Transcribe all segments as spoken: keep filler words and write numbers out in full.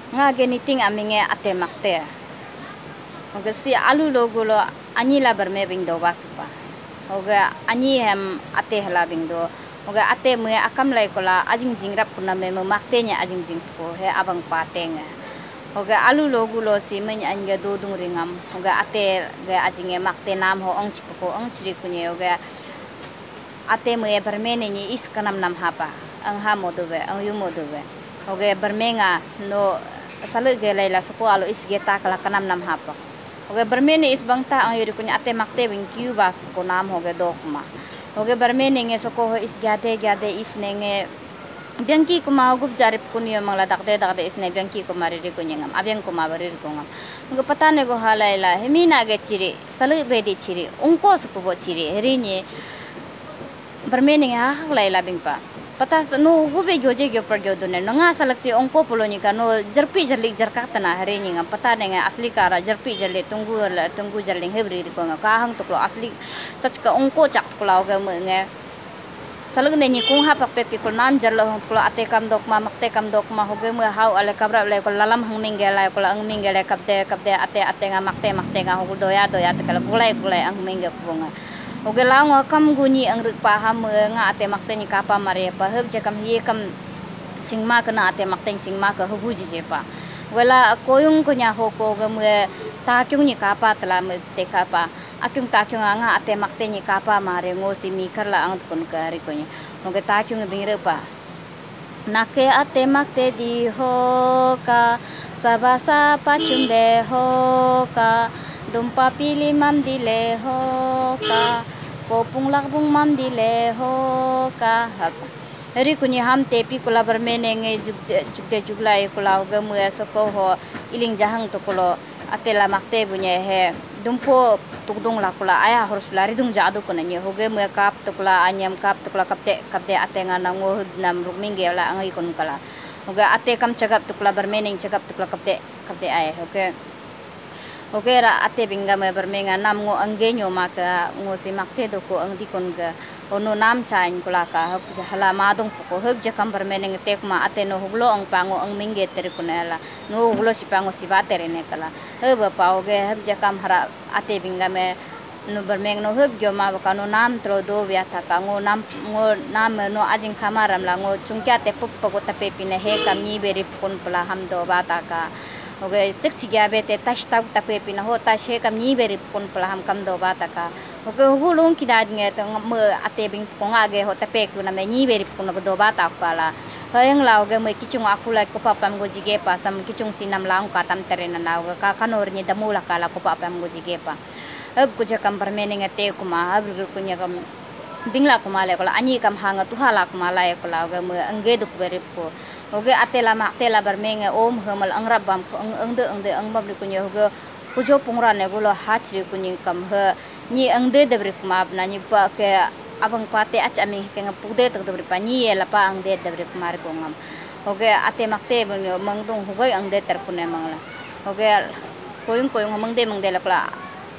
nga geniting aminge ate makte oga si alu logulo ani la berme bing do basupa oga ani hem ate hala bing do oga ate me akam lai kola ajing jingrap kuna me makte nya ajing jing ko he abang patenga oga alu logulo si men anga do dung ringam oga ate ga ajinge makte nam ho ong chipko ong chiri kunye oga ate me berme ni is kanam nam hapa ang ha moduwe ang yu moduwe oga bermenga no salu ge laila soko alo is ge takala kanam nam hapa oga bermene is bangta ang yuri kunya ate makte bing kiu bas ko nam hoge dokma oga bermene nge soko ho is gade gade is nenge biangki ko ma gup jarip kunyo mangla dakde dakde is ne biangki ko mari ri kunya ngam abyang ko ma bari ri ko ngam oga patane go halaila hemina ge chiri salu bedi chiri ungko suko bo chiri herinye bermene nge ha laila bing pa patas no gube goje gyo par gyo dune no nga salak si ongko poloni ka no jarpi jarlik jarkata na hari ni nga pata ne nga asli kara jarpi jarle tunggu la tunggu jarling hebri ko nga ka hang tuklo asli sach ka ongko chak tuklo ga me nga salak ne ni kung ha pak pe pi ko nam jarlo hong tuklo ate kam dok ma makte kam dok ma hoge me hau ale kabra le ko lalam hang minggela ko ang minggela kapte kapte ate ate nga makte makte nga hogul doya doya te kala gulai gulai ang mingge ko nga oge lang kam guni ang rikpa ham nga ate makte ni kapa mare pa heb je kam ye kam chingma kana ate makte chingma ka hubu je pa wala koyung ko nya ho ko gam ta kyung ni kapa tala me te kapa akyung ta kyung nga ate makte ni kapa mare ngo si mi karla ang kun ka ri ko nya oge ta kyung bing re pa nake ate makte di ho ka sabasa pachum de ho ka dumpa pili mam dile ho ka kopung lakbung mam dile ho ka hari kunyi ham tepi kula bermene nge jukde juglai kula ga mu soko ho iling jahang to kulo atela makte bunya he dumpo tukdung la kula aya harus lari dung jadu kuna nye hoge mu kap to kula anyam kap to kula kapte kapte atenga nango nam rukmingge la angai kun kala hoga ate kam cagap to kula bermene cagap to kula kapte kapte ay hoge oke ra ate binga me bermenga nam ngo anggenyo maka ngo si makte do ko ang dikon ga ono nam chain kula ka hala madung ko heb je kam bermeneng tek ma ate no huglo ang pango ang mingge ter kunela no huglo si pango si batere ne kala heb pa oge heb je kam hara ate binga me no bermeng no heb gyo ma ka no nam tro do vya tha ka ngo nam ngo nam no ajing khamaram la ngo chungkya te pup ko tape pine he kam ni beri kun pula ham do bata ka oke cek ciga bete tas tau tapi pina ho tas he kam ni beri pun pelaham kam do bata ka oke hugulung kidad nge to me ate bing ko ngage ho tapi ku na me ni beri pun do bata kala hayang lau ge me kichung aku la ko papam go jige pa sam kichung sinam lang ka tam terena na ka kanor ni damula kala ko papam go jige pa ab ku jakam permene ngate ku ma ab ku nya kam bingla ku male kala ani kam hanga tu hala ku mala ko la ge me angge duk beri ko oge atela mak tela bermenge om hemal angrab bam ang angde angde ang babli kunya hoge kujo pungra ne gulo hachri kuning kam he ni angde debri kumab na ni pa ke abang pate ach ami ke ngapude tak debri pa ni la pa angde debri kumar ko ngam oge ate makte bang mangdung hoge angde ter pune mangla oge koyung koyung mangde mangde la kala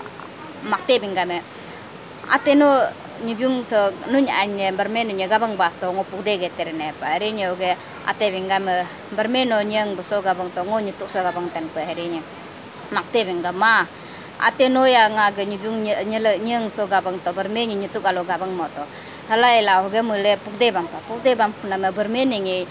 makte bingame ate no nibyung so nun anye bermeno nya gabang basto ngo pude geterne pa renya oge ate bingam bermeno nyang boso gabang to ngo nyitu so gabang tan pa herinya makte bingam ma ate no ya nga ge nibyung nyele nyang so gabang to bermeno nyitu galo gabang moto halai la oge mule pude bang pa pude bang na ma bermeno ngi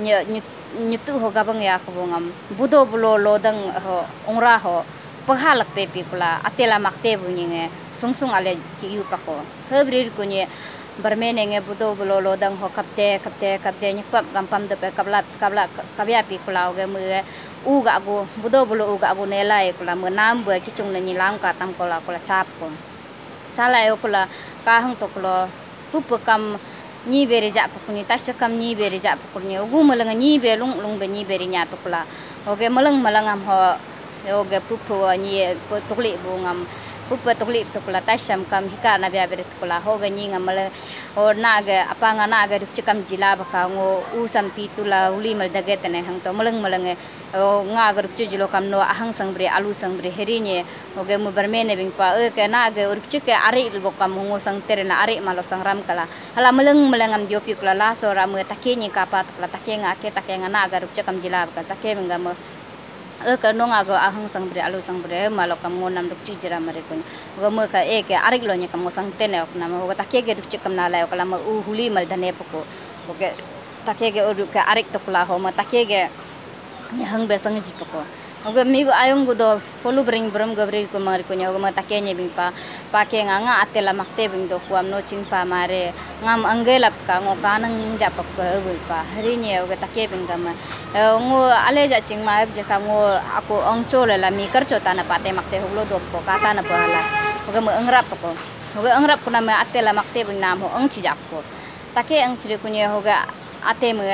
nyitu ho gabang ya ko ngam budo bulo lodang ho ongra ho paghalak pe pikula atela makte buninge sungsung ale ki yu pako hebrir kunye bermene nge budo bololo dang ho kapte kapte kapte nypap gampam de pe kablat kabla kabya pikula ge mu uga go budo bolo uga go nela e kula menam bu kichung ni lang ka tam kola kola chap ko chala e kula ka hang to kula pupukam ni beri ja pukuni tasakam ni beri ja pukuni ugu melang ni belung lung be ni beri nya to kula oge melang melangam ho oge pupu ni tukli bungam pupu tukli tukla tasam kam hika na bia beri tukla hoge ni ngamal o naga apa nga naga rukchikam jila baka ngo usam pitula uli mal daget ne hang to melang melang o nga rukchu jilo kam no ahang sangbri alu sangbri herinye oge mu bermene bing pa e ke naga rukchike ari il bokam ngo sang terena ari malo sangram kala hala melang melangam diopi kula la so ramu takenyi kapat kula takenga ke takenga naga rukchikam jila baka takengam Eka nonga go ahang sang bre alu sang bre malo kam ngonam duk cijira mare kun go mo ka e ke arik lo nya kam mo sang tene ok na mo ta ke ge duk chikam na la ok la mo u huli mal dane poko oke ta ke ge odu ka arik to kula ho mo ta ke ge hang be sang ji poko oke mi go ayong go do polu bring bram go bre ko mar ko nya go mo ta ke nye bing pa pa ke nga nga atela makte bing do kuam no ching pa mare ngam angelap ka ngo kanang ja pa ko pa hari nye oke ta ke bing ga ma ngo ale ja ching ma je ka ngo ako ang chole la mi kar chota na pate makte hoglo do ko kata na pala oke mo angrap ko oke angrap ko na ma atela makte bing nam ho ang chi jak ko ta ke ang chiri ko nye hoga ate mo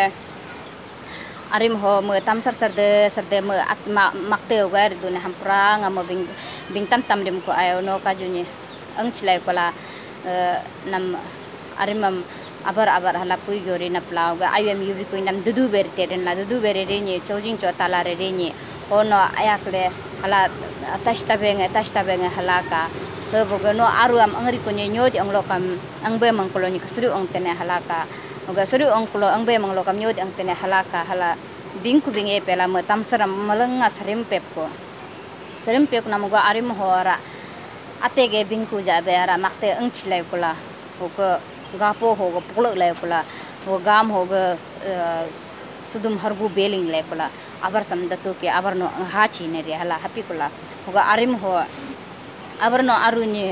arim ho mo tam sar sar de sar de mo at makte hoga ri dune hampra ngamo bing bing tam tam dem ko ayo no ka juni ang chilai ko la nam arimam abar abar hala pui gori na plau ga ayem yuri ko nam dudu ber te den la dudu ber re ni chojing cho tala re re ni ono ayakle hala tashta beng tashta beng hala ka hebo ga no aru am angri ko ni nyodi ang lokam ang be mang koloni kasru ong tene hala ka oga suru ong kolo ang be mang lokam nyodi ang tene hala ka hala bingku binge pela mo tamsaram malenga sarim pep ko sarim pep na mo ga arim hora atege bingku jabe ara makte ang chilai kula ko gapo hoga pulak lai kula ho gam hoga sudum hargu beling lai kula abar samda to ke abar no ha chi ne re hala happy kula hoga arim ho abar no arunye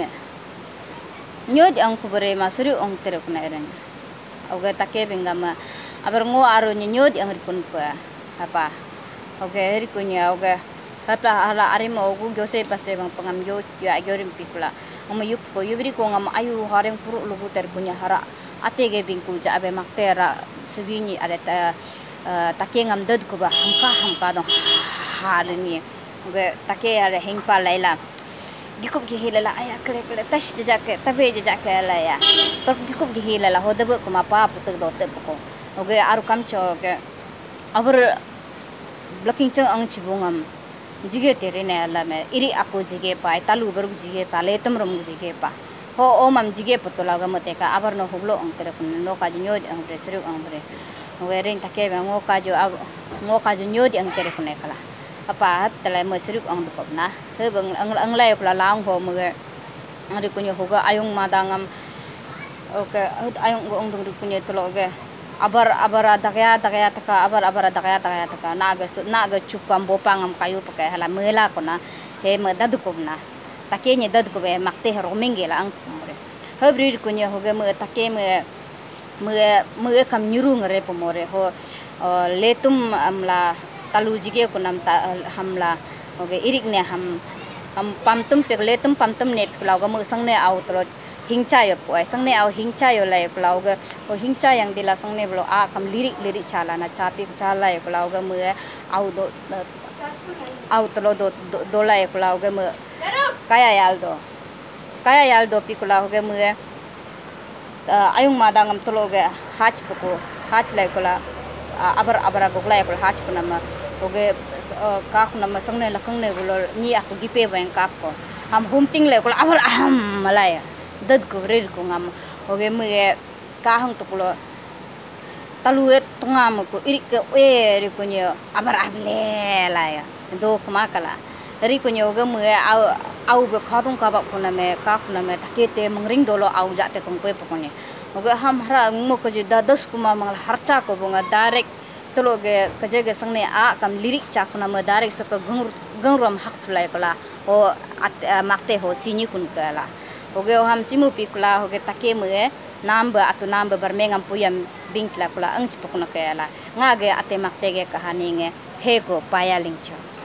nyod ang kubare masuri ong tere kuna eren hoga take bingama abar ngo arunye nyod ang rikun pa apa hoga rikunya hoga hata hala arim ogu gyose pase bang pangam yo ya gyorim pikula Oma yup ko yubri ko ngam ayu hareng puru lugu ter punya hara atege bingkul ja abe maktera sebini ada ta take ngam dad ko ba hamka hamka do halni ge take ada hengpa laila gikup gi hilala aya kle kle tash ja ke tabe ja ke la ya per gikup gi hilala hodab ko ma pa putuk do te ko oge aru kam cho ge abur blocking chang ang chibungam jige tere ne ala me iri aku jige pa talu berug jige pa letum rum jige pa ho o mam jige potola ga mate ka abar no hoblo ang tere kun no ka jo nyod ang bre suru ang bre werin take be ngo ka jo ngo ka jo nyod ang tere kun kala apa hat tala mo suru ang do na he bang ang ang lai kula lang ho mo ge ari kunyo hoga ayung madangam oke ayung go ang do kunyo tolo ge abar abar dakya dakya taka abar abar dakya dakya taka naga naga cukam bopangam kayu pakai hala mela kona he me dadukub na take nye dadukub e makte ro mengela ang pomore habri kunya hoge me take me me me kam nyuru ngare pomore ho letum amla talu jige kunam ta hamla hoge irik ne ham ham pamtum pe letum pamtum ne plau ga me sang ne au tro hingcha yo poi sangne au hingcha yo lai klau ga o hingcha yang dila sangne blo a kam lirik lirik chala na chapi chala yo klau ga mu au do au tlo do do lai klau ga mu kaya yal do kaya yal do pi klau ga mu ayung madangam tlo ga hach poko hach lai kula abar abar go lai kula hach kuna ma oge ka kuna ma sangne lakang ne blo ni aku gipe bang kap ko ham humting lai kula abar aham malaya dad ko rir ko ngam oge mu ka hang to kulo talu et ngam ko irik ke we ri ko nyo abar able la ya do kuma kala ri ko nyo oge mu au au be khadung ka ba ko na me ka ko na me takete mangring dolo au ja te tong pe ko ne oge ham hara mo ko ji dadas kuma mangal harcha ko bunga direct tolo ge kaje ge sangne a kam lirik cha ko na me direct sa ko gung gungrom hak thulai kala o makte ho sini kun kala oge ham simu pikula oge take mu namba atu namba barmengam puyam bingsla kula ang chipukuna kala ngage ate makte ge kahani nge hego paya lingcho